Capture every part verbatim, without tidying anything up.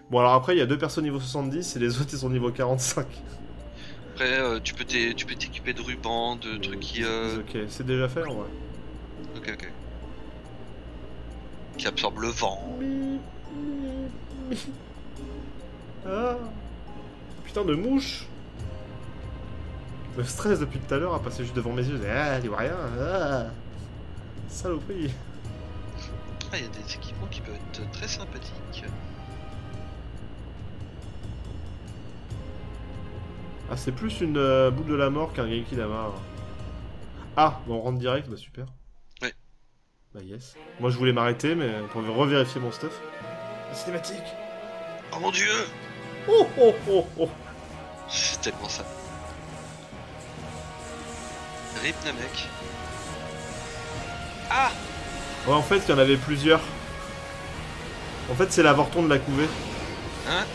Bon, alors après, il y a deux personnes niveau soixante-dix et les autres, ils sont niveau quarante-cinq. Après, euh, tu peux t'équiper de rubans, de trucs qui... Euh... Ok, c'est déjà fait, en vrai. Ok, ok. Qui absorbe le vent. Ah. Putain de mouche. Le stress depuis tout à l'heure a passé juste devant mes yeux. Ah, il voit rien. Ah. Saloperie. Ah, il y a des équipements qui peuvent être très sympathiques. Ah, c'est plus une euh, boule de la mort qu'un Genki Dama. Ah, bon, on rentre direct, bah super. Ouais. Bah yes. Moi je voulais m'arrêter, mais pour revérifier mon stuff. La cinématique. Oh mon dieu. Oh oh oh oh. C'est tellement ça. Rip Namek. Ah. Ouais, en fait, il y en avait plusieurs. En fait, c'est l'avorton de la couvée. Hein?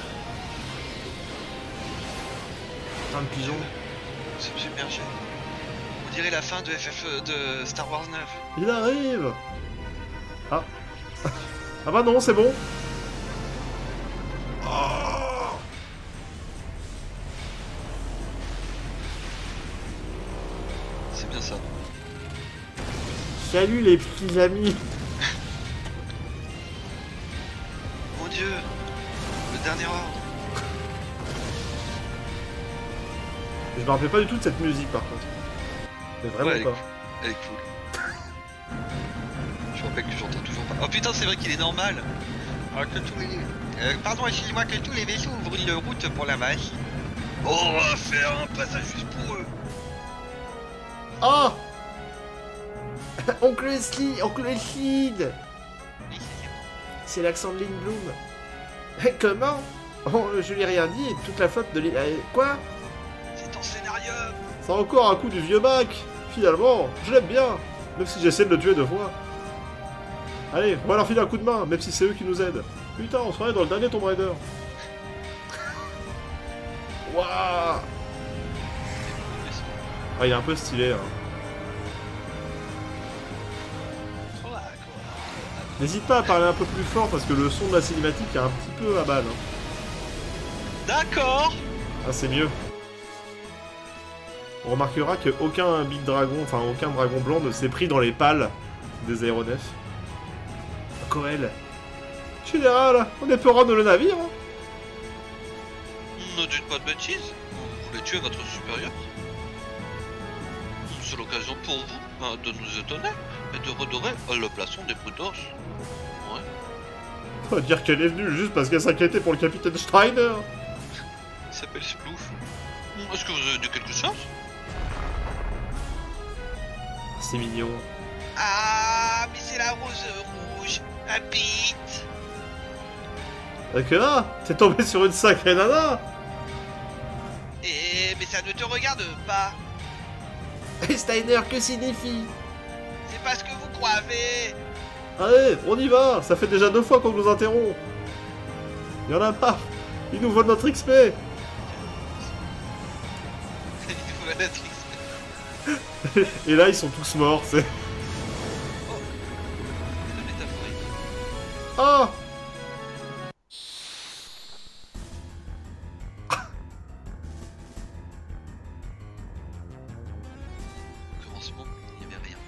Putain de pigeon. C'est submergé. On dirait la fin de F F de Star Wars neuf. Il arrive. Ah. Ah bah non, c'est bon. Oh. C'est bien ça. Salut les petits amis. Mon dieu. Le dernier ordre. Je me rappelle pas du tout de cette musique par contre. Mais vraiment ouais, elle pas. Est cool. Elle est cool. Je me rappelle que j'entends toujours pas. Oh putain, c'est vrai qu'il est normal. Alors que tous les... Euh, pardon, excusez-moi, que tous les vaisseaux ouvrent une route pour la vache. Oh, on va faire un passage juste pour eux. Oh. Oncle Slid, Oncle Slid. C'est l'accent de Lynn Bloom. Comment? Oh, je lui ai rien dit et toute la flotte de l'île... Quoi? C'est ton scénario. C'est encore un coup du vieux Mac. Finalement, je l'aime bien. Même si j'essaie de le tuer deux fois. Allez, on va leur filer un coup de main, même si c'est eux qui nous aident. Putain, on se croirait dans le dernier Tomb Raider. Waouh. Ah, il est un peu stylé, hein. N'hésite pas à parler un peu plus fort parce que le son de la cinématique est un petit peu à balle. Hein. D'accord. Ah, c'est mieux. On remarquera qu'aucun Big Dragon, enfin aucun dragon blanc ne s'est pris dans les pales des aéronefs. Coel. Général, on est peu de le navire. Hein. Ne dites pas de bêtises. Vous voulez tuer votre supérieur? C'est l'occasion pour vous hein, de nous étonner et de redorer le blason des Brutos. Ouais. On va dire qu'elle est venue juste parce qu'elle s'inquiétait pour le capitaine Steiner. Il s'appelle Splouf. Est-ce que vous avez dit quelque chose? C'est mignon. Ah, mais c'est la rose rouge. La bite. Ok là, t'es tombé sur une sacrée nana. Eh, mais ça ne te regarde pas. Et Steiner, que signifie? C'est pas ce que vous croyez. Allez, on y va. Ça fait déjà deux fois qu'on nous interrompt. Il y en a pas. Ils nous volent notre X P. Et là, ils sont tous morts, c'est... Ah. Commencement, il n'y avait rien.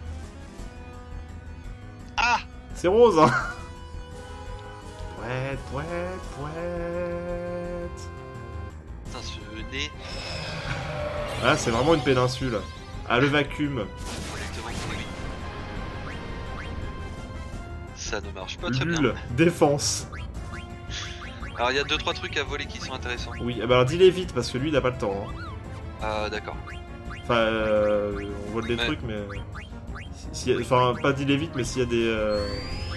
Ah. C'est rose, hein. Pouette, pouette, pouette. Putain, ce nez. Ah, c'est vraiment une péninsule. Ah, le vacuum. Ça ne marche pas très bien. Lul, défense. Alors il y a deux trois trucs à voler qui sont intéressants. Oui, eh ben alors dis-les vite parce que lui il a pas le temps. Hein. Ah d'accord. Enfin, euh, on vole des mais... trucs, mais si, si, enfin pas dis-les vite, mais s'il y a des. Euh...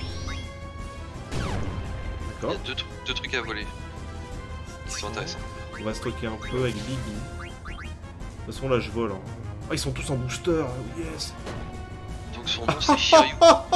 Il y a deux, tr deux trucs à voler qui sont intéressants. On va stocker un peu avec Biggie. De toute façon là je vole. Hein. Ah, ils sont tous en booster. Yes. Donc son nom c'est Shiryu.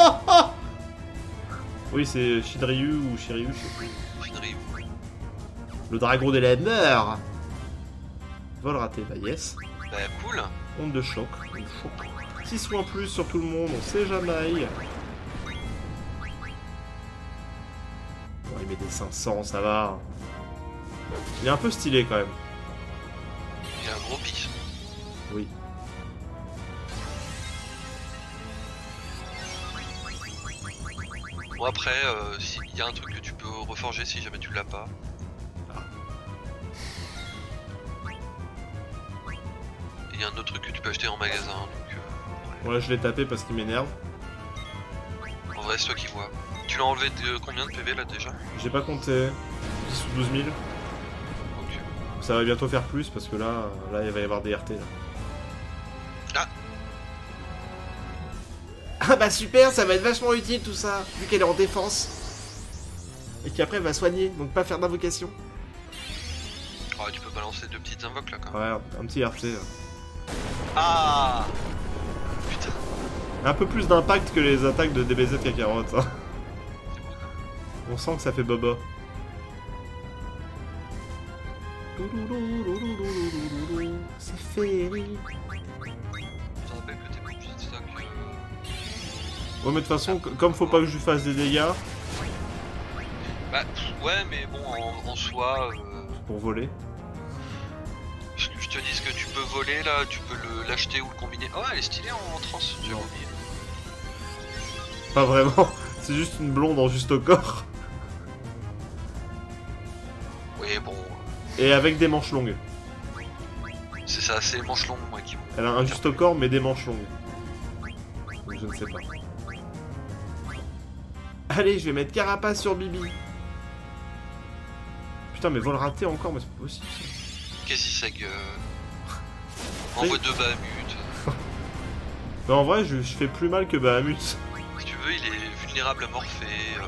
Oui, c'est Shinryu ou Shiryu, je sais plus. Shinryu. Le dragon de la mort. Vol raté, bah yes. Bah cool. Onde de choc. choc. six soins en plus sur tout le monde, on sait jamais. Bon, il met des cinq cents, ça va. Il est un peu stylé quand même. Il a un gros pic. Oui. Bon après, euh, il y a un truc que tu peux reforger si jamais tu l'as pas. Ah. Et il y a un autre truc que tu peux acheter en magasin. Donc, euh, Ouais, je l'ai tapé parce qu'il m'énerve. en vrai, c'est toi qui vois. Tu l'as enlevé de combien de P V là déjà? J'ai pas compté. dix ou douze mille. Ok. Ça va bientôt faire plus parce que là, là il va y avoir des R T. Là. Ah. Ah bah super, ça va être vachement utile tout ça, vu qu'elle est en défense. Et qu'après elle va soigner, donc pas faire d'invocation. Oh, tu peux balancer deux petites invoques là quand même. Ouais, un petit R T. Là. Ah putain. Un peu plus d'impact que les attaques de D B Z Kakarot. Hein. C'est beau. On sent que ça fait boba. C'est féerique. Je te rappelle que t'es plus de stock. euh, Ouais mais de toute façon, comme faut pas que je lui fasse des dégâts, Bah pff, ouais mais bon en, en soi, euh, pour voler. je, je te dis ce que tu peux voler là, tu peux le- l'acheter ou le combiner. Oh elle est stylée en, en trans, j'ai Non. oublié. Pas vraiment, c'est juste une blonde en juste au corps. Oui bon, Et avec des manches longues. c'est ça, c'est les manches longues moi qui vont. Elle a un juste au corps mais des manches longues. Donc je ne sais pas. Allez, je vais mettre carapace sur Bibi. Putain mais vol raté encore, mais c'est pas possible ça. Qu'est-ce que c'est que... Envoie deux Bahamut. Mais en vrai, je, je fais plus mal que Bahamut. Si tu veux, il est vulnérable à Morphée. Euh...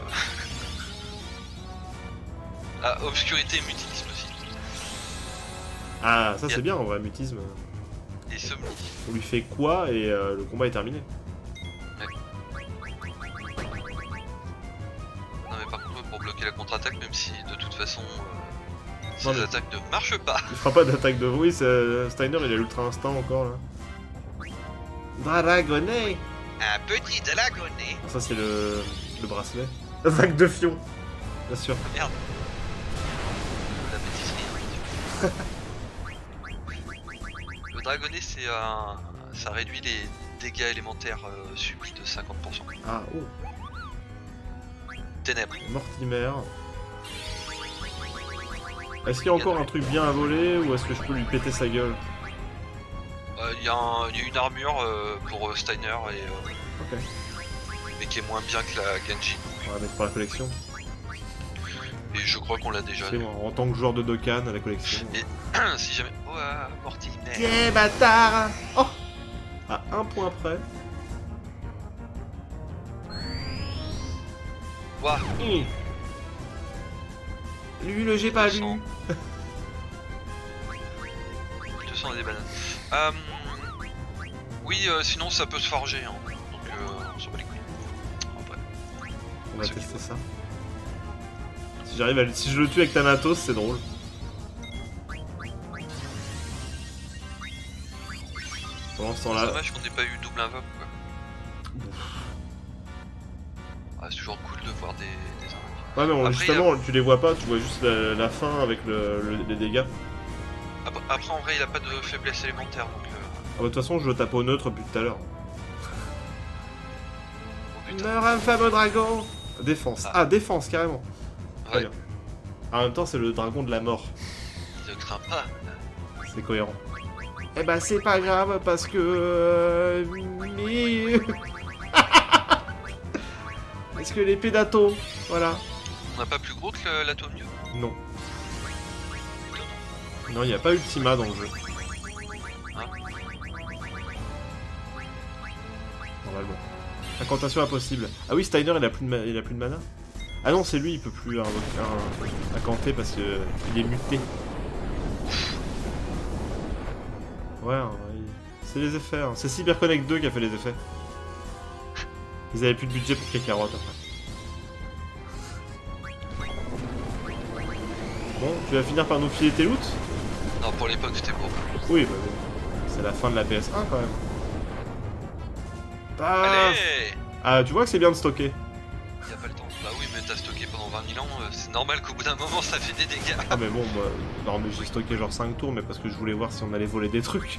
Ah, obscurité et mutilisme aussi. Ah, ça Bien. c'est bien en vrai, mutisme. Et somni. On lui fait quoi et euh, le combat est terminé. Non mais par contre, pour bloquer la contre-attaque, même si de toute façon, euh, ces Non, mais- attaques ne marchent pas. Il fera pas d'attaque de... Oui, c'est- Steiner il a l'ultra instinct encore là. Dragonnet. Un petit dragonnet. Ça c'est le... le bracelet. Attaque de fion. Bien sûr. Merde. La pâtisserie. Le dragonnet, c'est un... ça réduit les dégâts élémentaires euh, subis de cinquante pour cent. Ah, oh. Ténèbres. Mortimer. Est-ce qu'il y a encore un truc bien à voler ou est-ce que je peux lui péter sa gueule? Il euh, y, y a une armure euh, pour euh, Steiner, et, euh, Ok. mais qui est moins bien que la Genji. On va mettre pour la collection. Et je crois qu'on l'a déjà. C'est bon, en tant que joueur de Dokkan à la collection. Et si jamais... Oh, ah, Mortimer. Tiens, bâtard. Oh. À un point près. Ouah, Hum. Lui, le j'ai pas deux lu. cents. deux cents et des bananes. Euh, oui, euh, sinon ça peut se forger. Hein. Donc euh, on s'en bat les couilles. En vrai. On va C'est tester ok. ça. Si j'arrive à le... si je le tue avec Thanatos, c'est drôle. Pendant ce C'est temps-là, dommage qu'on n'ait pas eu double invoque quoi. Ah, c'est toujours cool de voir des, des invoques. ouais mais bon, Après, justement, tu les vois pas, tu vois juste la, la fin avec le, le- les dégâts. Après, après, en vrai il a pas de faiblesse élémentaire donc... Euh... Ah, bah, de toute façon, je le tape au neutre depuis tout à l'heure. Oh putain. Meurs, infâme dragon. Défense. Ah. Ah, défense, carrément. Très Ouais, bien. En même temps, c'est le dragon de la mort. il ne craint pas. C'est cohérent. Eh bah, c'est pas grave, parce que... euh, mais... Parce que l'épée d'Ato, voilà. On n'a pas plus gros que le- l'atome mieux. Non. Non, il n'y a pas Ultima dans le jeu. Hein. Normalement. Incantation impossible. Ah oui, Steiner, il a plus de, ma- il a plus de mana. Ah non, c'est lui, il peut plus invoquer, un... incanter parce que euh, il est muté. Ouais, hein, il- c'est les effets. Hein. C'est CyberConnect deux qui a fait les effets. Ils avaient plus de budget pour Kakarot après. Bon, tu vas finir par nous filer tes loots? Non, pour l'époque c'était beau. Oui, bah, bon. C'est la fin de la P S un quand même. Paf. Allez. Ah, tu vois que c'est bien de stocker. Y a pas le temps. Bah oui, mais t'as t'as stocké pendant vingt mille ans, euh, c'est normal qu'au bout d'un moment ça fait des dégâts. Ah mais bon, moi, non mais j'ai stocké genre cinq tours, mais parce que je voulais voir si on allait voler des trucs.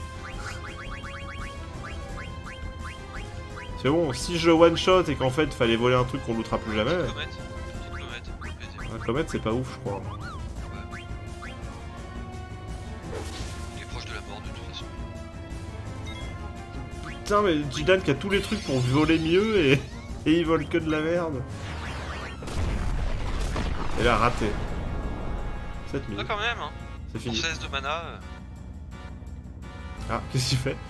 C'est bon, si je one shot et qu'en fait fallait voler un truc qu'on lootera plus jamais. Petite comète, petite comète, plaisir. Un comète c'est pas ouf je crois. Ouais. Il est proche de la mort de toute façon. Putain mais Jidan qui a tous les trucs pour voler mieux et, et il vole que de la merde. Il a raté. sept mille. Ah quand même hein. C'est Pour fini. seize de mana. Euh... Ah, qu'est-ce qu'il fait?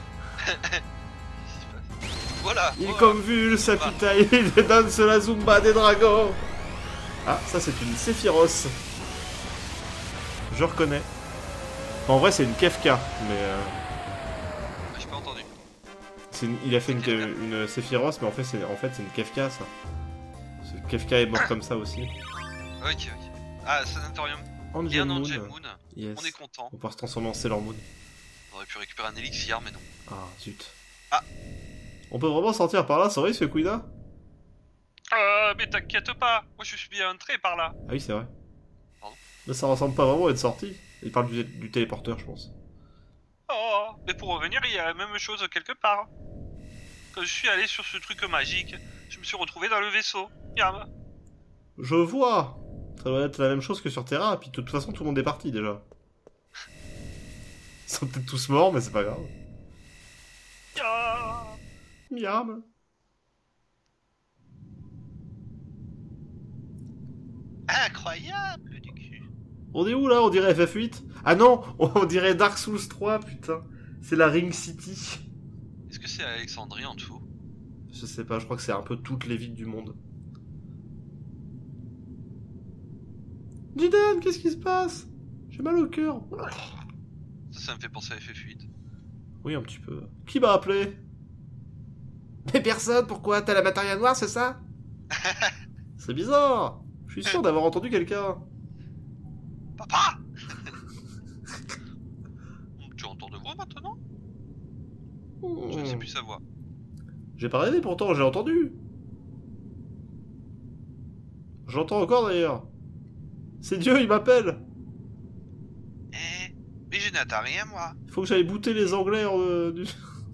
Voilà. Il voilà. convulse sa pitaille, il danse la Zumba des dragons. Ah, ça c'est une Sephiroth. Je reconnais. En vrai c'est une Kefka, mais... Euh, Ah, j'ai pas entendu. c'est une- il a fait une, une Sephiroth, mais en fait c'est en fait, c'est une Kefka ça. Ce Kefka est mort comme ça aussi. Ok, ok. Ah, Sanatorium. Et Angel un Moon. Angel Moon. Yes. On est content. On va se transformer en Sailor Moon. On aurait pu récupérer un élixir, mais non. Ah, zut. Ah. On peut vraiment sortir par là sans risque, Quina? Euh, mais t'inquiète pas. Moi, je suis bien entré par là. Ah oui, c'est vrai. Pardon. Mais ça ressemble pas vraiment à être sorti. Il parle du, du téléporteur, je pense. Oh, mais pour revenir, il y a la même chose quelque part. Quand je suis allé sur ce truc magique, je me suis retrouvé dans le vaisseau. Yam. Je vois. Ça doit être la même chose que sur Terra, puis de toute façon tout le monde est parti déjà. Ils sont peut-être tous morts, mais c'est pas grave. Ah. Miam. Incroyable du cul. On est où là? On dirait F F huit? Ah non, on dirait Dark Souls trois, putain. C'est la Ring City. Est-ce que c'est Alexandrie en dessous? Je sais pas, je crois que c'est un peu toutes les villes du monde. Jidan, qu'est-ce qui se passe? J'ai mal au cœur. Ça, ça me fait penser à F F huit. Oui, un petit peu. Qui m'a appelé? Mais personne, pourquoi? T'as la matérielle noire, c'est ça? C'est bizarre. Je suis sûr d'avoir entendu quelqu'un. Papa. Tu entends de voix maintenant? Je ne sais plus sa voix. J'ai pas rêvé pourtant, j'ai entendu. J'entends encore d'ailleurs. C'est Dieu, il m'appelle. Eh, mais je n'attends rien moi. Il faut que j'aille booter les Anglais en, euh, du...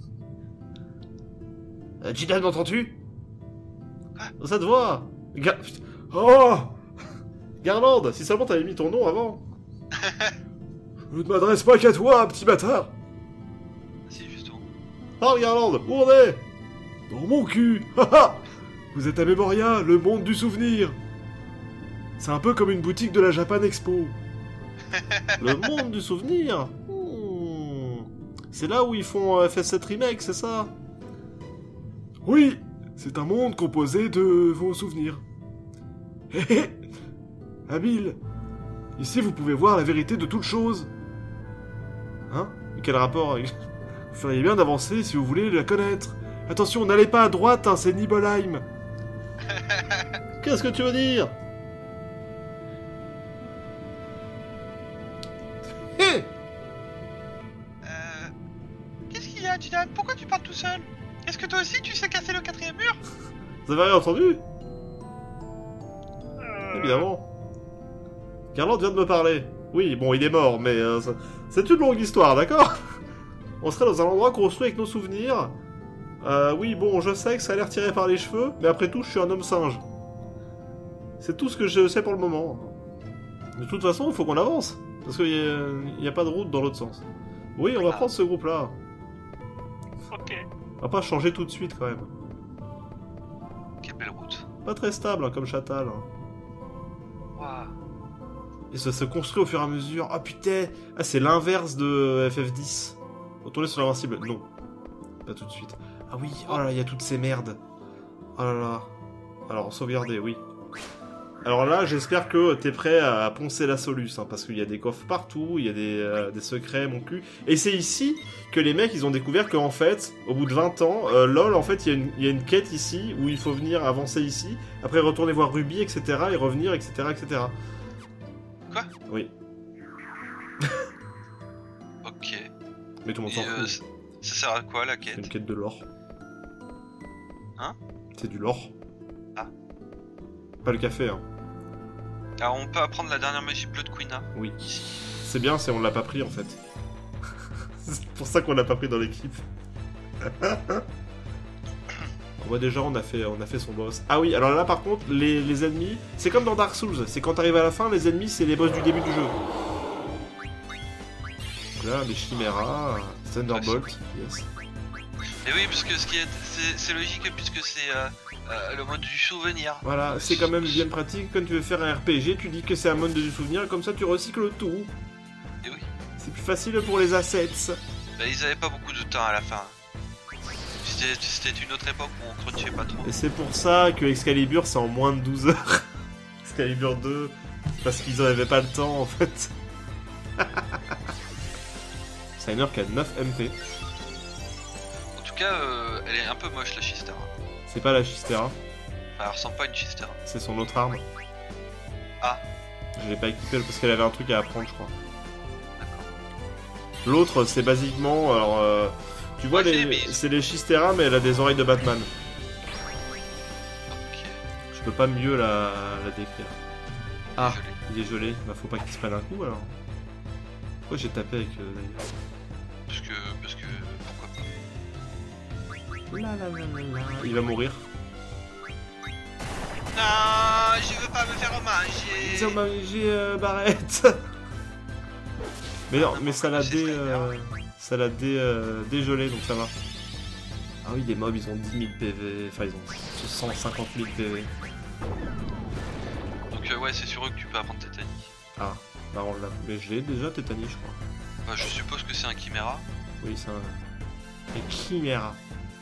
Euh, Jidan, m'entends-tu? Quoi? Ça te voit? Gar... Oh, Garland, si seulement t'avais mis ton nom avant. Je ne m'adresse pas qu'à toi, petit bâtard. Si, justement. Parle, Garland, où on est? Dans mon cul. Haha. Vous êtes à Memoria, le monde du souvenir. C'est un peu comme une boutique de la Japan Expo. Le monde du souvenir. Hmm. C'est là où ils font euh, F F sept Remake, c'est ça? Oui, c'est un monde composé de vos souvenirs. Hé hé, habile. Ici, vous pouvez voir la vérité de toute chose. Hein? Mais quel rapport? Vous feriez bien d'avancer si vous voulez la connaître. Attention, n'allez pas à droite, hein, c'est Nibelheim. Qu'est-ce que tu veux dire? Hé! Euh... Qu'est-ce qu'il y a, Jidan? Pourquoi tu parles tout seul? Est-ce que toi aussi tu sais casser le quatrième mur? Vous avez rien entendu? euh... Évidemment. Garland vient de me parler. Oui, bon, il est mort, mais euh, ça- c'est une longue histoire, d'accord? On serait dans un endroit construit avec nos souvenirs. Euh, oui, bon, je sais que ça a l'air tiré par les cheveux, mais après tout, je suis un homme singe. C'est tout ce que je sais pour le moment. De toute façon, il faut qu'on avance, parce qu'il n'y a, a pas de route dans l'autre sens. Oui, on va Ah. prendre ce groupe-là. Ok. On va pas changer tout de suite, quand même. Quelle belle route. Pas très stable, hein, comme Chatal. Hein. Waouh. Et ça se construit au fur et à mesure. Ah putain! Ah, c'est l'inverse de F F dix. Retourner sur l'invincible. Non. Pas tout de suite. Ah oui, oh là là, il y a toutes ces merdes. Oh là là. Alors, sauvegarder, oui. Alors là, j'espère que t'es prêt à poncer la soluce, hein, parce qu'il y a des coffres partout, il y a des, euh, des secrets, mon cul. Et c'est ici que les mecs, ils ont découvert qu'en fait, au bout de vingt ans, euh, lol, en fait, il y, a une- il y a une quête ici, où il faut venir avancer ici, après retourner voir Ruby, et cetera, et revenir, et cetera, et cetera. Quoi? Oui. Ok. Mais tout le monde s'en Et euh, fout. ça sert à quoi la C'est une quête? quête de l'or. Hein? C'est du l'or. Ah. Pas le café, hein. Alors on peut apprendre la dernière magie bleue de Quina. Oui. C'est bien, c'est on l'a pas pris en fait. C'est pour ça qu'on l'a pas pris dans l'équipe. On voit déjà, on a fait, on a fait son boss. Ah oui, alors là par contre, les, les ennemis, c'est comme dans Dark Souls. C'est quand t'arrives à la fin, les ennemis, c'est les boss du début du jeu. Donc là, les Chimera, Thunderbolt, yes. Et oui, parce que ce qui est, c'est logique puisque c'est euh, euh, le mode du souvenir. Voilà, c'est quand même bien pratique quand tu veux faire un R P G, tu dis que c'est un mode du souvenir, comme ça tu recycles tout. Et oui. C'est plus facile pour les assets. Bah, ils avaient pas beaucoup de temps à la fin. C'était une autre époque où on crunchait pas trop. Et c'est pour ça que Excalibur c'est en moins de douze heures. Excalibur deux, c'est parce qu'ils en avaient pas le temps en fait. C'est une heure qui a neuf M P. En tout cas, euh, elle est un peu moche la Chistera. C'est pas la Chistera. Enfin, elle ressemble pas à une Chistera. C'est son autre arme. Ah. Je l'ai pas équipée parce qu'elle avait un truc à apprendre, je crois. D'accord. L'autre, c'est basiquement. Alors, euh, tu vois, Ouais, les... c'est les Chistera, mais elle a des oreilles de Batman. Ok. Je peux pas mieux la, la décrire. Ah, Désolé. il est gelé. Bah, faut pas qu'il se prenne un coup alors. Pourquoi j'ai tapé avec euh, d'ailleurs? Parce que. Parce que. Pourquoi pas. La, la, la, la, la. Il va mourir. Non, je veux pas me faire manger. Tiens, bah, j'ai euh, Barrette. Mais non, mais ça l'a dé, euh, ça l'a dé, euh, dégelé, donc ça va. Ah oui, les mobs, ils ont dix mille P V, enfin ils ont cent cinquante mille P V. Donc euh, ouais, c'est sur eux que tu peux apprendre Tétanie. Ah, bah on l'a. Mais je l'ai déjà Tétanie, je crois. Bah, je suppose que c'est un Chimera. Oui, c'est un. Et Chimera.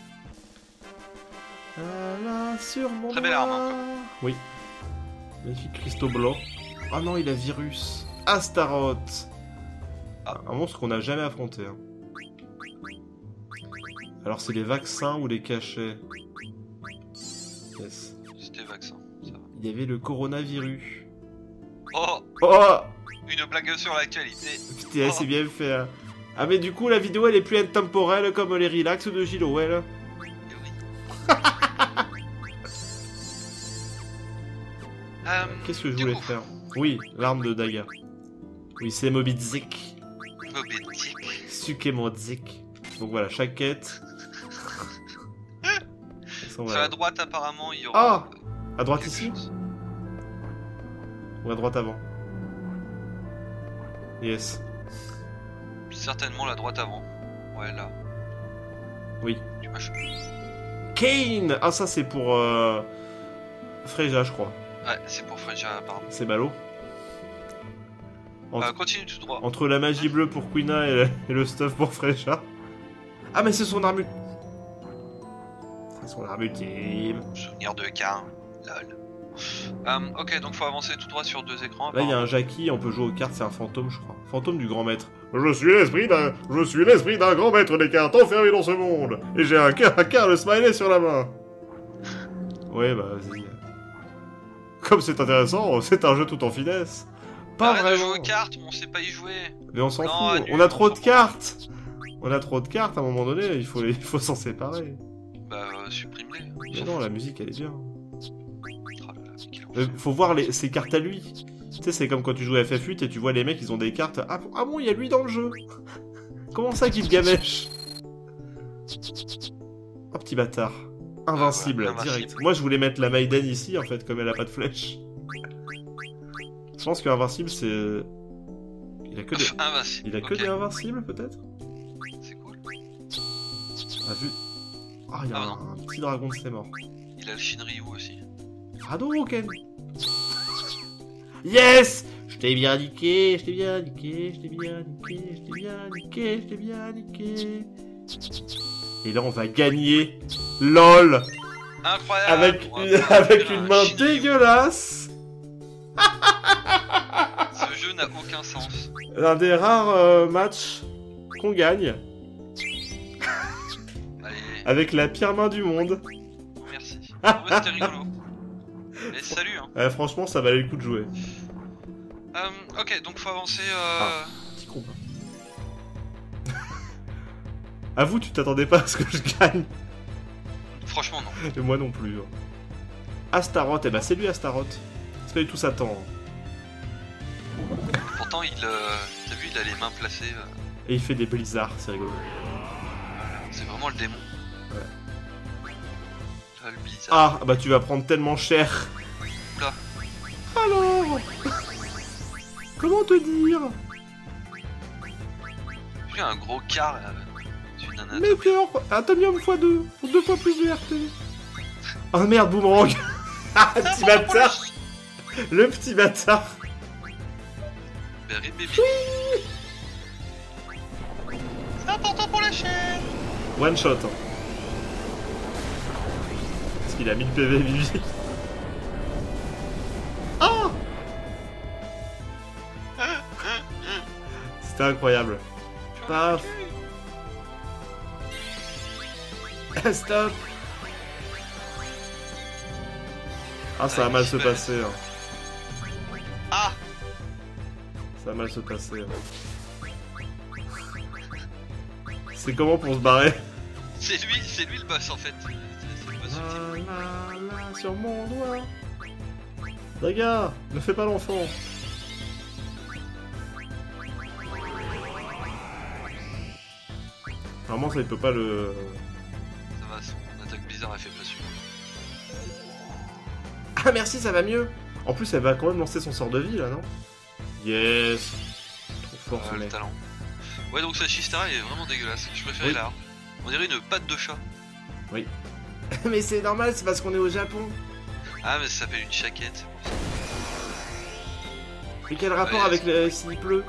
Ah là, sur mon Très belle arme, hein, oui. Magnifique cristaux blancs. Ah non, il a virus. Astaroth. Ah. Un monstre qu'on n'a jamais affronté. Hein. Alors c'est les vaccins ou les cachets? Yes. C'était vaccin, ça va. Il y avait le coronavirus. Oh, Oh une blague sur l'actualité. putain, Oh. c'est bien fait. Hein. Ah mais du coup la vidéo elle est plus intemporelle comme les relax de Gilowell. Et oui. Euh, Qu'est-ce que je du voulais coup, faire? Oui, l'arme de Daga. Oui, c'est Moby Dick. Moby Dick. Suke mon Dick. Donc voilà, chaque quête. Sur Voilà. la droite, apparemment, il y aura. Ah, à droite quelque ici chose. ou à droite avant? Yes. Certainement la droite avant. Ouais, là. Oui. Du machin. Kane. Ah ça c'est pour euh... Freja je crois. Ouais, c'est pour Freja, apparemment. C'est ballot. Entre, Euh, continue tout droit. entre la magie bleue pour Quina et, le- et le stuff pour Freja. Ah mais c'est son arme. C'est son arme ultime. Souvenir de Cain. Lol. Euh, ok, donc faut avancer tout droit sur deux écrans. Là il y a apparemment. un Jackie, on peut jouer aux cartes, c'est un fantôme je crois. Fantôme du grand maître. Je suis l'esprit d'un, je suis l'esprit d'un grand maître des cartes enfermé dans ce monde. Et j'ai un cœur, un cœur de smiley sur la main. Ouais bah vas-y. Comme c'est intéressant, c'est un jeu tout en finesse. Pas Arrête de vraiment. jouer aux cartes, on sait pas y jouer. Mais on s'en Non, fout, annule, on a on trop s'en de fout. cartes. On a trop de cartes, à un moment donné, il faut, les- il faut s'en séparer. Bah, euh, supprime-les. Mais non, la musique elle est bien. Oh là là, quel Euh, enfer. faut voir les, ses cartes à lui. Tu sais, c'est comme quand tu joues à F F huit et tu vois les mecs, ils ont des cartes. Ah, bon- ah bon, il y a lui dans le jeu. Comment ça qu'il gamèche? Oh, petit bâtard. Invincible, Ah ouais, invincible. direct. Moi, je voulais mettre la Maiden ici, en fait, comme elle a pas de flèche. Je pense que Invincible, c'est... Il a que des... Invincible. Il a que ok. des Invincibles, peut-être? C'est cool. Ah, vu... Ah, il y a Ah, un, un petit dragon de ses morts. Il a le Shinryu aussi. Hadouken! Yes! Je t'ai bien niqué, je t'ai bien niqué, je t'ai bien niqué, je t'ai bien niqué, je t'ai bien niqué. Et là, on va gagner. LOL! Incroyable. Avec, On va une, pouvoir avec faire une un main Shinryu. dégueulasse! Ce jeu n'a aucun sens. Un des rares euh, matchs qu'on gagne Allez, avec la pire main du monde. merci. En vrai, c'était rigolo. Mais salut, hein. Euh, franchement, ça valait le coup de jouer. Euh, ok, donc faut avancer. Euh... Petit con. Avoue, tu t'attendais pas à ce que je gagne. Franchement, non. Et moi non plus. Astaroth, eh ben c'est lui Astaroth. C'est pas du tout Satan. t'entends, il... Euh... T'as vu, il a les mains placées. Euh... Et il fait des blizzards, c'est rigolo. C'est vraiment le démon. Ouais. Là, le blizzard. Ah, bah tu vas prendre tellement cher. Oula. Alors comment te dire? J'ai un gros car là. C'est une anatomie. Météor, atomium fois deux, pour deux fois plus de R T. Oh merde, boomerang. Ah, petit bâtard. Le petit bâtard. Berry baby. C'est important pour la chaîne. One shot. Hein. Parce qu'il a mille P V, Bibi. Ah, c'était incroyable. Paf. Stop. Ah, ça va mal se passer. Hein. Ah. Ça va mal se passer. Hein. C'est comment pour se barrer? C'est lui, c'est lui le boss en fait. C'est le boss ultime. La, la, la, sur mon doigt. Regarde, ne fais pas l'enfant. Normalement, ça il peut pas le. Ça va, son attaque bizarre elle fait pas sûr. Ah merci, ça va mieux. En plus, elle va quand même lancer son sort de vie là, non? Yes. Trop fort Euh, ce le mec. talent. Ouais, donc sa Chistera elle est vraiment dégueulasse. Je préférais Oui. la. On dirait une patte de chat. Oui. Mais c'est normal, c'est parce qu'on est au Japon. Ah, mais ça s'appelle une chaquette. Et quel rapport Ouais, avec le s'il pleut?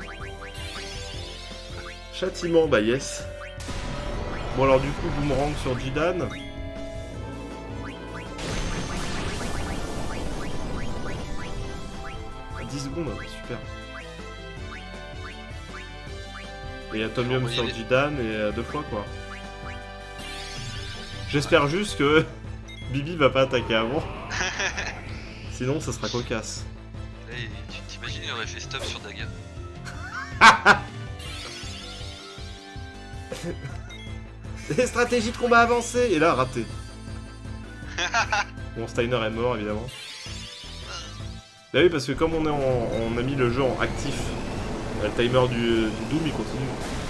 Châtiment, bah yes. Bon alors du coup, boomerang sur Jidan. dix secondes, super. Et Atomium envoyer sur les- Jidan et euh, deux fois quoi. J'espère juste que Bibi va pas attaquer avant. Sinon ça sera cocasse. Là, il- tu t'imagines, il aurait fait stop sur Daga. Les stratégies de combat avancées. Et là, raté. Bon, Steiner est mort évidemment. Bah oui, parce que comme on, est en, on a mis le jeu en actif, le timer du, du Doom il continue.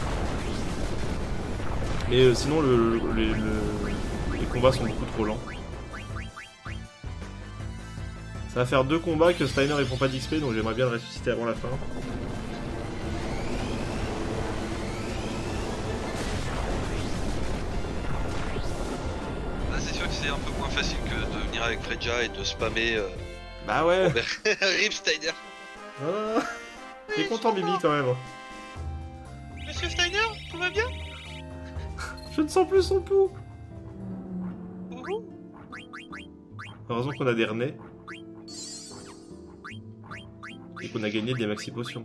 Mais euh, sinon, le, le- les, le- les combats sont beaucoup trop lents. Ça va faire deux combats que Steiner ils font pas d'X P, donc j'aimerais bien le ressusciter avant la fin. Là, c'est sûr que c'est un peu moins facile que de venir avec Freja et de spammer. Euh... Bah ouais. Rip Steiner. Ah, t'es content Bibi quand même. Monsieur Steiner, tout va bien? Je ne sens plus son pouls. Ouhou. Heureusement qu'on a des renais. Et qu'on a gagné des maxi potions.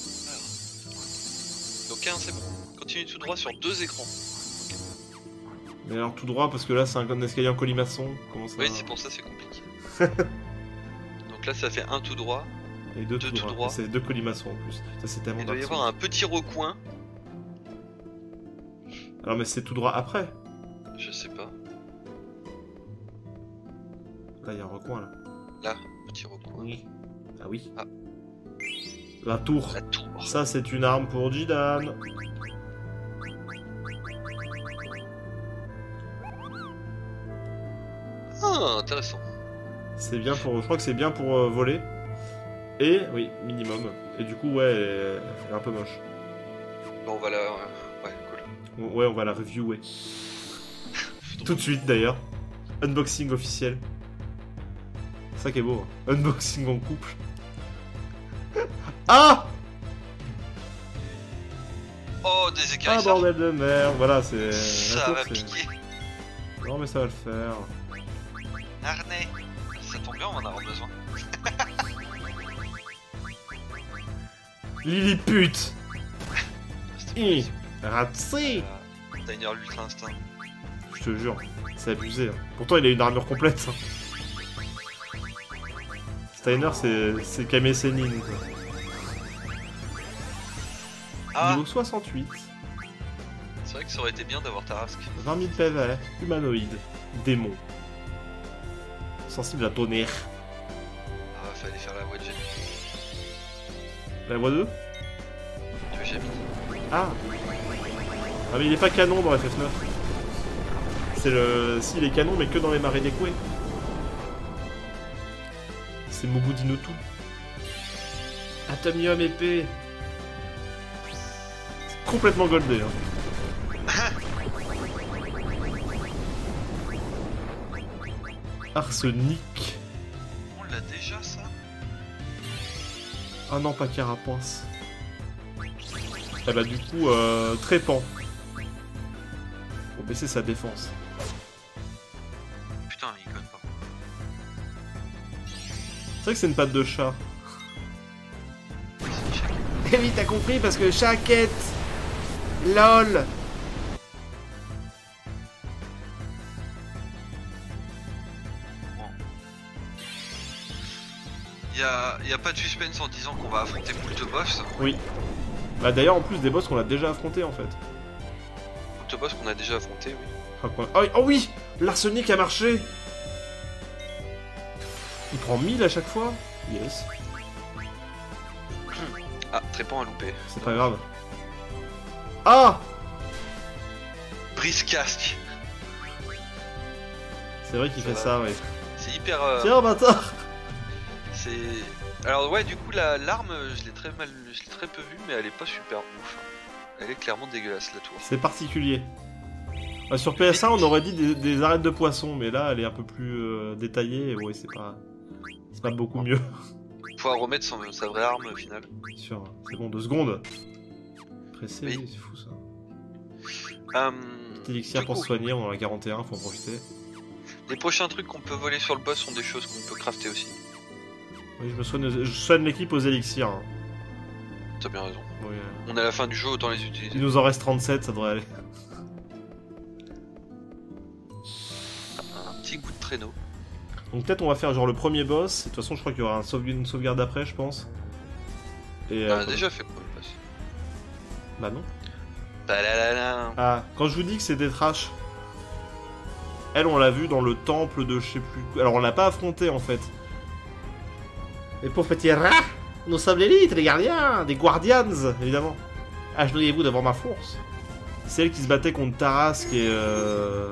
Donc, un, c'est bon. Continue tout droit sur deux écrans. Mais alors tout droit parce que là c'est un escalier en colimaçon. Comment ça Oui, c'est pour ça c'est compliqué. Donc là, ça fait un tout droit. Et deux, deux tout tout droit. droit. C'est deux colimaçons en plus. Ça c'est tellement Il doit y Dark avoir Souls. un petit recoin. Alors mais c'est tout droit après. Je sais pas. Là il y a un recoin là. Là, petit recoin. Oui. Ah oui. Ah. La tour. La tour. Ça c'est une arme pour Jidan. Ah, intéressant. C'est bien pour. Je crois que c'est bien pour euh, voler. Et oui, minimum. Et du coup ouais, elle est, elle est un peu moche. Bon, on va la. euh, Ouais, cool. Ouais, on va la reviewer. Tout de suite d'ailleurs. Unboxing officiel. C'est ça qui est beau. Hein. Unboxing en couple. Ah Oh, des Ah écailles. bordel de merde. Voilà, c'est. Ça la tour, va c'est- piquer. Non mais ça va le faire. Harnais. Ça tombe bien, on va en avoir besoin. Lilliput. C'était Hi. possible. Ratsé. Euh, Steiner l'ultra instinct. Je te jure, c'est abusé. Hein. Pourtant il a une armure complète. Hein. Steiner c'est. c'est Kame Sennin quoi. Ah, Niveau soixante-huit. c'est vrai que ça aurait été bien d'avoir Tarasque. vingt mille P V, humanoïde, démon. Sensible à tonnerre. Ah, fallait faire la voix de génie. La voix deux? que j'ai mis. Ah. Ah mais il est pas canon dans F F neuf. C'est le... Si, il est canon mais que dans les marées d'Ekwe. C'est Mobu Dinotu. Atomium épée. C'est complètement goldé. Hein. Arsenic. On l'a déjà ça? Ah non, pas carapace. Ah bah du coup, euh, Trépant. Pour baisser sa défense. Putain, il code pas. C'est vrai que c'est une patte de chat. Oui, c'est une chaque. Eh oui, t'as compris, parce que chaquette. LOL. Il y a, y a pas de suspense en disant qu'on va affronter moult boss. Oui. Bah d'ailleurs, en plus des boss qu'on a déjà affrontés en fait. Moult boss qu'on a déjà affronté, oui. Ah, quoi. Oh, oh oui, l'arsenic a marché. Il prend mille à chaque fois. Yes. Ah, Trépant a loupé. C'est pas grave. Ah, Brise casque. c'est vrai qu'il Ça fait va. ça, ouais. C'est hyper... euh, Tiens, bâtard. c'est... Alors ouais, du coup, la l'arme, je l'ai très mal... Je l'ai très peu vue, mais elle est pas super ouf. Elle est clairement dégueulasse, la tour. C'est particulier. Bah, sur P S un, on aurait dit des, des arêtes de poisson, mais là, elle est un peu plus euh, détaillée. Et ouais, c'est pas... C'est pas beaucoup mieux. Faut remettre son, sa vraie arme, au final. Bien sûr. C'est bon, deux secondes. Pressé, Oui. oui, c'est fou ça. Euh, Petit élixir du pour coup, se soigner, on en a quarante et un, faut en profiter. les prochains trucs qu'on peut voler sur le boss sont des choses qu'on peut crafter aussi. Oui, je me soigne, je soigne l'équipe aux élixirs. Hein. T'as bien raison. Oui, euh, On est à la fin du jeu, autant les utiliser. il nous en reste trente-sept, ça devrait aller. Un petit coup de traîneau. Donc peut-être on va faire genre le premier boss. De toute façon, je crois qu'il y aura un sauve- une sauvegarde après, je pense. Et, On euh, a déjà fait quoi le boss? Bah non. Talalala. Ah, quand je vous dis que c'est des trash. Elle, on l'a vu dans le temple de je sais plus... Alors on l'a pas affronté en fait. Les pauvres petits rats, nous sommes l'élite, les gardiens, des guardians, évidemment. Agenouillez-vous devant ma force. C'est elle qui se battait contre Tarasque et... Euh...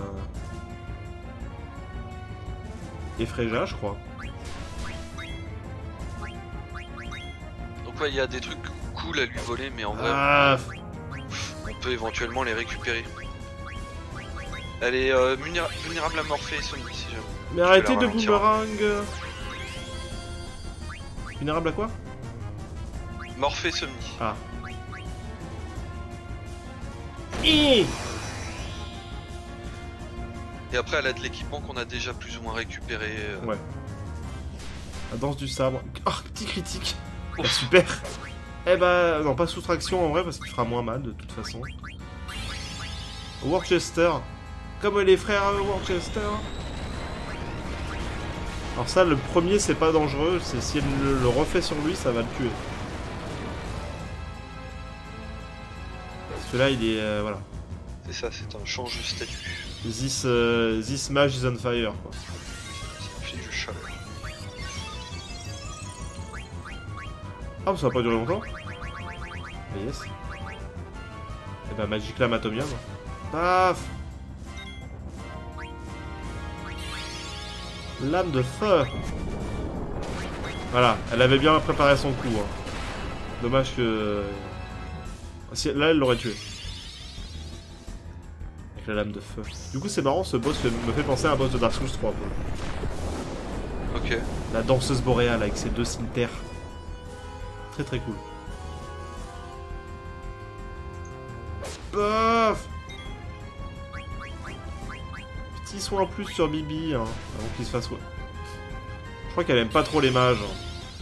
Et Freja, je crois. Donc ouais, il y a des trucs cool à lui voler, mais en vrai, Ah, on peut éventuellement les récupérer. Elle est euh, vulnéra- vulnérable à Morphée et Sony, si jamais. mais Je arrêtez vais la de ralentir. boomerang. Vulnérable à quoi? Morphée Sony. Ah. Hi. Et après, elle a de l'équipement qu'on a déjà plus ou moins récupéré. euh. Ouais. La danse du sabre. Ah, petit critique. Ah, Ouf. super. Eh bah, non, pas soustraction en vrai, parce qu'il fera moins mal de toute façon. Worcester. Comme les frères Worcester. Alors ça, le premier, c'est pas dangereux. C'est si elle le, le refait sur lui, ça va le tuer. Parce que là, il est... euh, voilà. C'est ça, c'est un change de statut. This, euh, this mage is on fire, quoi. C'est du chaleur. Ah, ça va pas durer longtemps. Ah, yes. Et bah, Magic Lame Atomium. Paf. Lame de feu. Voilà, elle avait bien préparé son coup. Hein. Dommage que... Si, là, elle l'aurait tué. Avec la lame de feu. Du coup, c'est marrant, ce boss fait- me fait penser à un boss de Dark Souls trois. Quoi. Ok. La danseuse boréale avec ses deux cimetières. Très très cool. Paf. Petit soin en plus sur Bibi, hein, avant qu'il se fasse... Je crois qu'elle aime pas trop les mages. hein.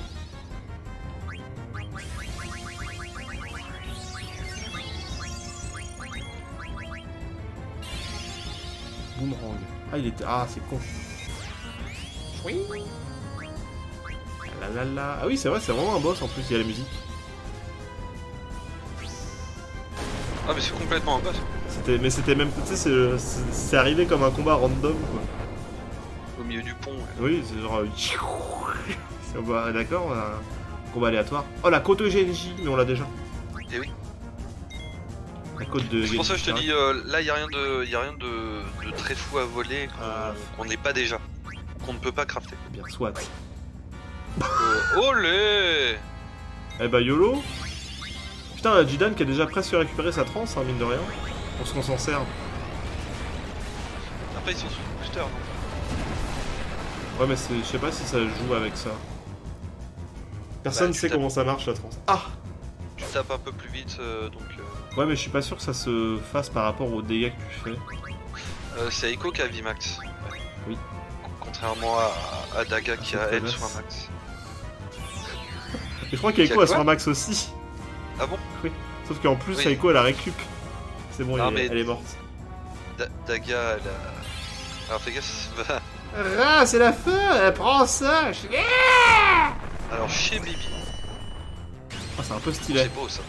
Boomerang. Ah, il était... Ah, c'est con. Oui. La la la. Ah oui, c'est vrai, c'est vraiment un boss en plus, il y a la musique. Ah, mais c'est complètement un boss. C'était, mais c'était même, tu sais, c'est- c'est c'est arrivé comme un combat random, quoi. Au milieu du pont. ouais. Oui, c'est genre... C'est- bah, d'accord, on a un combat aléatoire. Oh, la Koto Genji, mais on l'a déjà. Et oui. La côte de... C'est pour ça que je te dis, euh, là, il n'y a rien, de, y a rien de, de très fou à voler qu'on n'est ah. pas déjà. Qu'on ne peut pas crafter. Bien, soit. Euh, olé. Eh bah YOLO. Putain, la Jidan qui a déjà presque récupéré sa transe, hein, mine de rien. Pour ce qu'on s'en sert. Après, ils sont sous booster, non? Ouais, mais je sais pas si ça joue avec ça. Personne bah, sait comment ça marche la transe. Ah! Tu tapes un peu plus vite, euh, donc... Euh... Ouais, mais je suis pas sûr que ça se fasse par rapport aux dégâts que tu fais. Euh, c'est Echo qui a vie max. Ouais. Oui. Contrairement à, à Daga qui a elle soin max. Et je crois qu'Echo a soin max aussi. Ah bon? Oui. Sauf qu'en plus, oui. Echo elle a récup. C'est bon, non, elle, elle est morte. Da Daga, elle a... Alors fais gaffe, ah, c'est la fin, elle prend ça. Alors chez Bibi. Oh, c'est un peu stylé. C'est beau ça.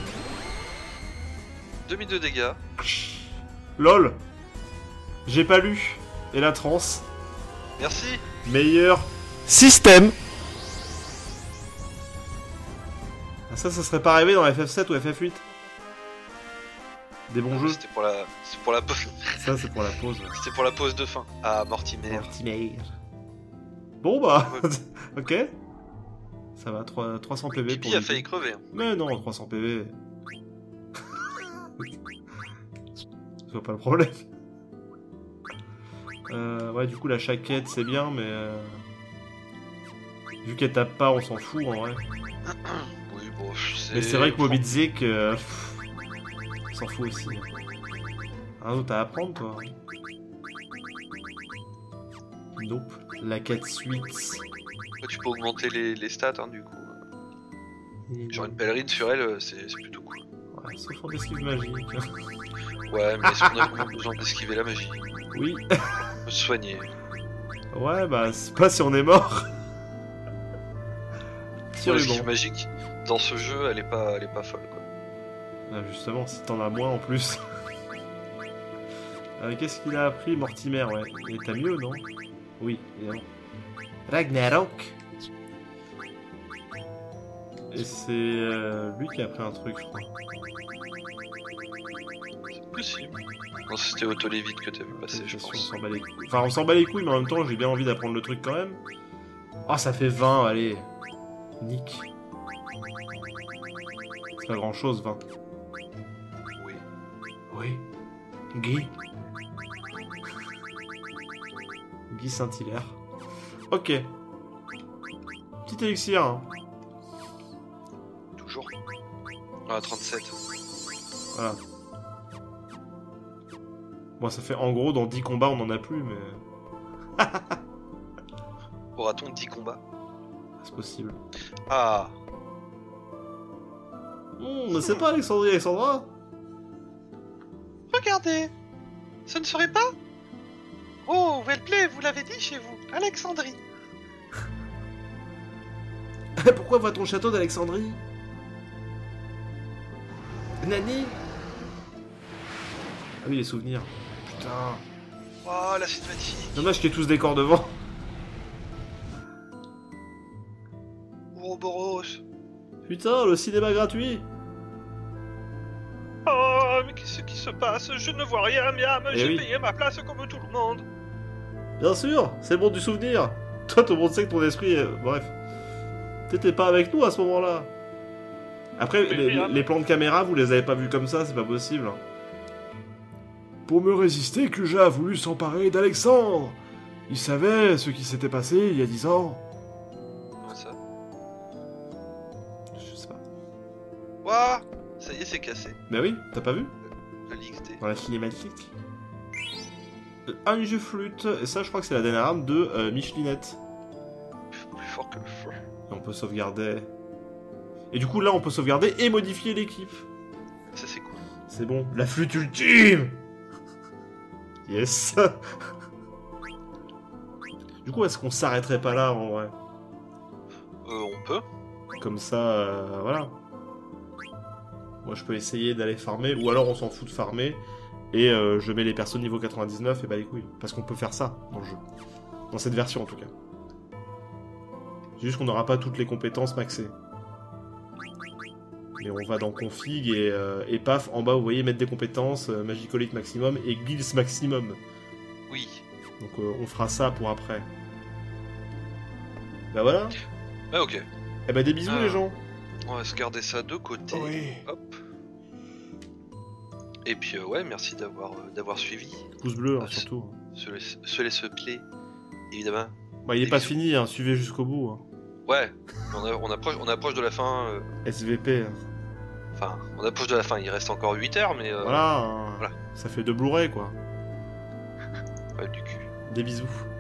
deux mille de dégâts. Lol. J'ai pas lu. Et la transe. Merci. Meilleur système. Ah, ça, ça serait pas arrivé dans F F sept ou F F huit. Des bons ah, jeux. C'était pour la, c'est pour la pause. Ça, c'est pour la pause. C'était pour la pause de fin. Ah, Mortimer. Mortimer. Bon bah, ok. Ça va, trois cents P V. Pipi a failli crever. Hein. Mais non, trois cents P V. Je vois pas le problème. Euh, ouais, du coup, la chaquette, c'est bien, mais... Euh... Vu qu'elle tape pas, on s'en fout, en vrai. Oui, bon, c'est... Mais c'est vrai que Moby Dick, euh... on s'en fout aussi. Un autre à apprendre, toi. Nope. La quête suite. Tu peux augmenter les, les stats, hein, du coup. Genre une pèlerine sur elle, c'est plutôt cool. Ouais, sauf en esquive magique. Ouais, mais est-ce qu'on a vraiment besoin d'esquiver la magie? Oui. On peut se soigner. Ouais, bah, c'est pas si on est mort. Ouais, l'esquive magique, dans ce jeu, elle est pas, elle est pas folle, quoi. Ah, justement, si t'en as moins en plus. euh, Qu'est-ce qu'il a appris, Mortimer? Ouais. Et t'as mieux, non? Oui, évidemment. Ragnarok. Et c'est euh, lui qui a appris un truc, je crois. C'est possible. Non, c'était Autolévite que t'as vu passer, je pense. On s'en bat les couilles. Enfin, on s'en bat les couilles, mais en même temps, j'ai bien envie d'apprendre le truc quand même. Ah, oh, ça fait vingt, allez. Nick. C'est pas grand chose, vingt. Oui. Oui. Guy. Guy Saint-Hilaire. Ok. Petit élixir. Hein. Toujours. Ah, trente-sept. Voilà. Bon, ça fait en gros, dans dix combats, on n'en a plus, mais... Aura-t-on dix combats? C'est possible. Ah. On ne sait pas, Alexandrie, Alexandra. Regardez. Ce ne serait pas... Oh, Wellplay, vous l'avez dit chez vous, Alexandrie. Pourquoi va-t-on au château d'Alexandrie? Nani? Ah oui, les souvenirs. Putain. Oh, la cinématique. Dommage qu'il y ait tous des corps devant. Ouroboros. Putain, le cinéma gratuit. Oh, mais qu'est-ce qui se passe? Je ne vois rien, miam. J'ai oui. payé ma place comme tout le monde. Bien sûr, c'est le monde du souvenir. Toi, tout le monde sait que ton esprit... Est... Bref. T'étais pas avec nous à ce moment-là. Après, oui, les, les plans de caméra, vous les avez pas vus comme ça, c'est pas possible. Pour me résister, Kuja a voulu s'emparer d'Alexandre. Il savait ce qui s'était passé il y a dix ans. Comment ça? Je sais pas. Ouah, ça y est, c'est cassé. Bah oui, t'as pas vu? Le X D. Dans la cinématique. Un jeu flûte, et ça je crois que c'est la dernière arme de euh, Michelinette. Plus fort que le feu. Et on peut sauvegarder. Et du coup là on peut sauvegarder et modifier l'équipe. Ça c'est cool. C'est bon, la flûte ultime. Yes. Du coup est-ce qu'on s'arrêterait pas là en vrai? Euh on peut. Comme ça, euh, voilà. Moi je peux essayer d'aller farmer, ou alors on s'en fout de farmer. Et euh, je mets les persos niveau quatre-vingt-dix-neuf et bah les couilles. Parce qu'on peut faire ça dans le jeu. Dans cette version en tout cas. C'est juste qu'on n'aura pas toutes les compétences maxées. Mais on va dans config et, euh, et paf, en bas vous voyez mettre des compétences, euh, Magicolique maximum et Gills maximum. Oui. Donc euh, on fera ça pour après. Bah voilà. Ah ok. Eh bah des bisous Ah. les gens. On va se garder ça de côté. Oui. Hop. Et puis euh, ouais, merci d'avoir euh, d'avoir suivi. Pouce bleu hein, Ah, surtout. Se laisse, se laisse play, évidemment. Bah il est pas bisous. fini, hein, suivez jusqu'au bout. Hein. Ouais, on, a- on approche, on approche de la fin. euh, S V P. Hein. Enfin, on approche de la fin. Il reste encore huit heures, mais euh, Voilà, hein. voilà. Ça fait deux Blu-ray quoi. ouais, du cul. Des bisous.